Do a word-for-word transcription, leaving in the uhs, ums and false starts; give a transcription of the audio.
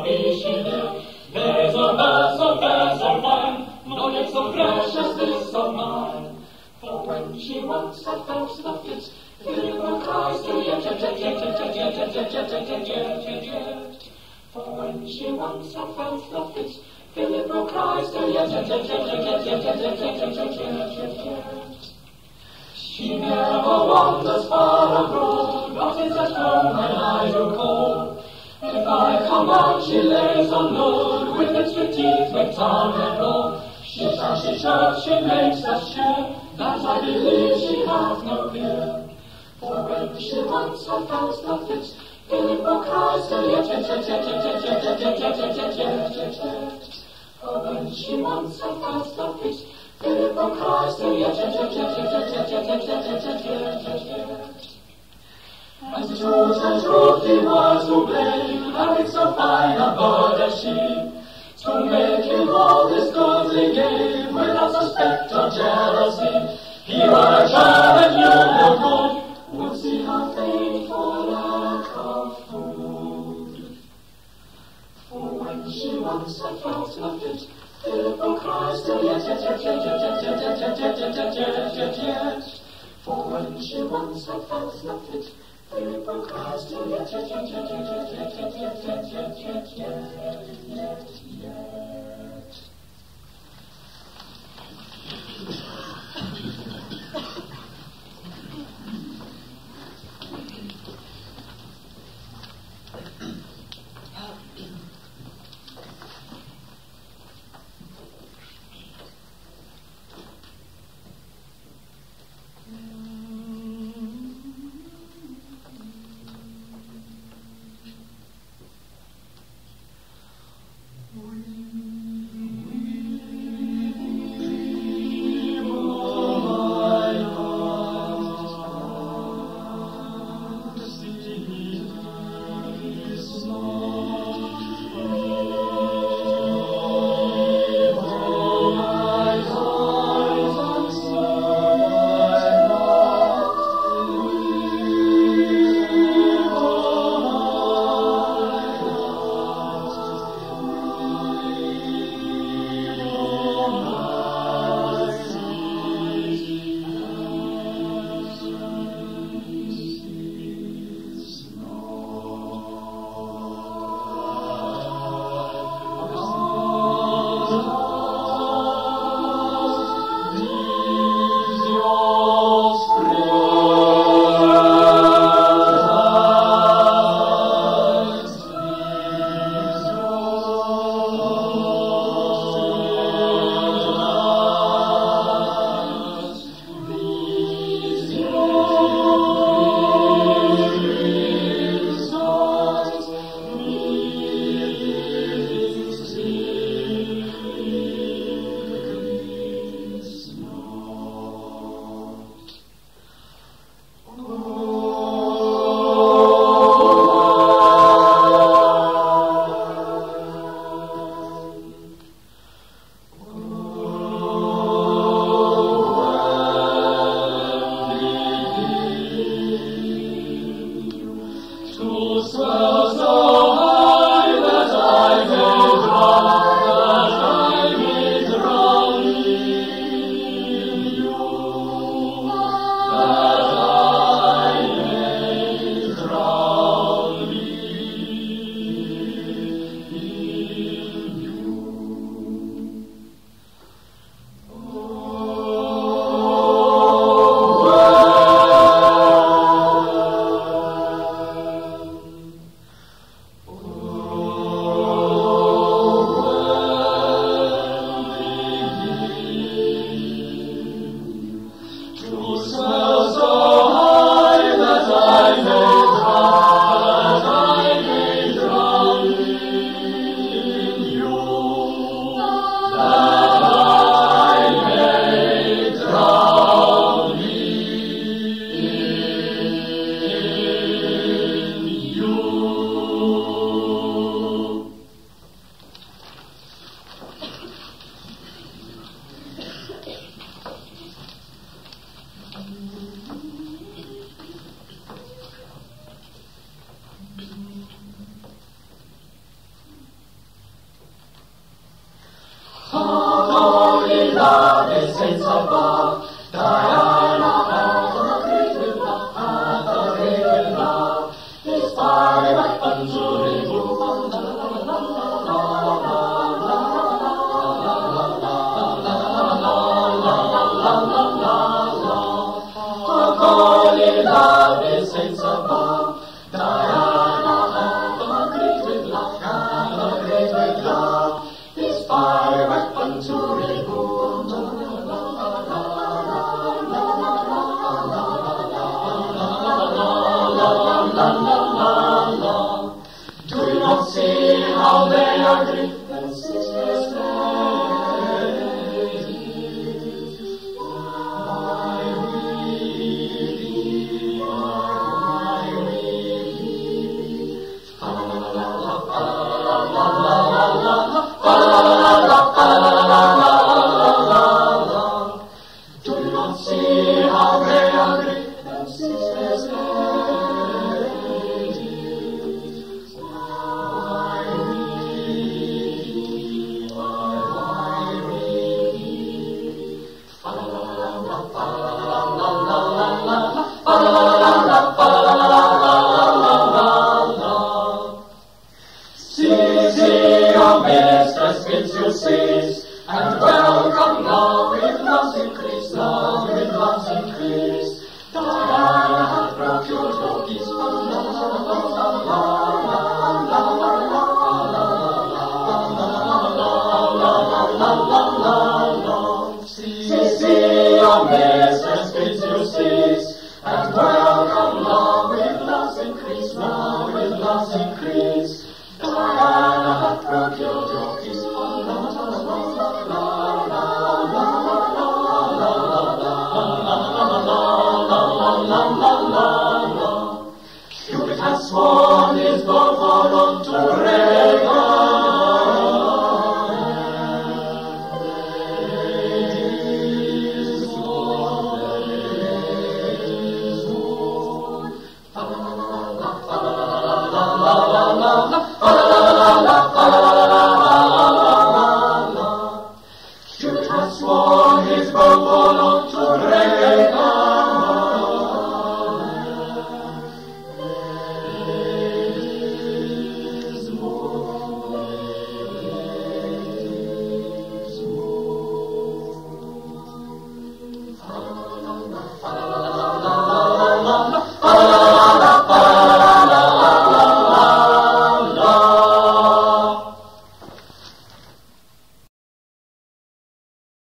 happy she lived. There's a bird so fair, so fine, no yet so fresh as this of mine. For when she once had felt the fit, Philip will cry still yet, yet, yet, yet, yet, yet, yet, yet, yet, yet, yet, yet, yet. For when she once had felt the fit, Philip will cry still yet, yet, yet, yet, yet, yet, yet, yet, yet, yet, yet, yet, yet. She never wanders far abroad, but is at home when I do call. If I come out, she lays on load, with extra teeth, with tongue and all. She shall, she shall, she makes us sure, that I believe she hath no fear. For when she once had felt the fit, Philip will cry still yet, yet, yet, yet, yet, yet, yet, yet, yet, yet, yet, yet, yet, yet. For when she once had felt the fit, Philip will cry still yet, yet, yet, yet, yet, yet, yet, yet, yet, yet, yet, yet, yet. And truth and truth he was who blamed, having so fine a bird as she, to make him all his goods he gave, without suspect or jealousy. He were a child and you were good, would see how faint for lack of food. For when she once had felt the fit, Philip will cry still yet, yet, yet, yet, yet, yet, yet, yet, yet, yet, yet, yet, yet. For when she once had felt the fit, Philip will cry still yet, yet, yet, yet, yet, yet, yet, yet, yet, yet, yet, yet, yet, yet. When come now with love's increase, now with love's increase. Diana hath procured your peace. La la la la la la la la la. See, see, your mistress bids you cease, and welcome now with love's increase, now with love's increase. Diana hath procured your peace. La la la la la la la. Cupid hath sworn his bow for unto Regan. Cupid hath sworn his bow for unto Regan.